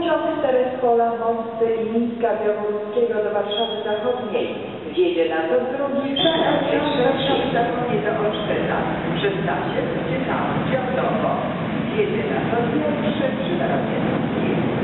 Pociąg z Terespola, Mosty i Mińska Białorusskiego do Warszawy Zachodniej. Wjedzie na tor drugi, Warszawy Zachodniej do Olsztyna. Przystacie w Ciekawie, Dziarnowo. Wjedzie na tor pierwszy przy Narodzie Polskiej.